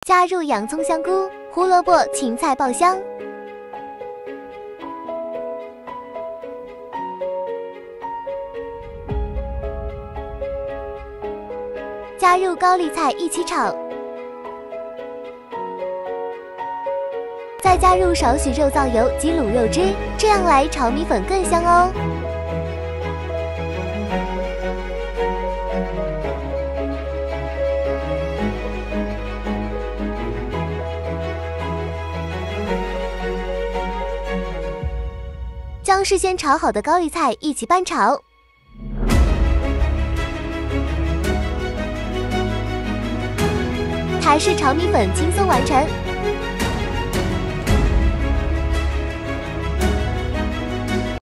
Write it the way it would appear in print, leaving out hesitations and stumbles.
加入洋葱、香菇、胡萝卜、芹菜爆香。加入高丽菜一起炒，再加入少许肉燥油及卤肉汁，这样来炒米粉更香哦。将事先炒好的高丽菜一起拌炒。台式炒米粉轻松完成。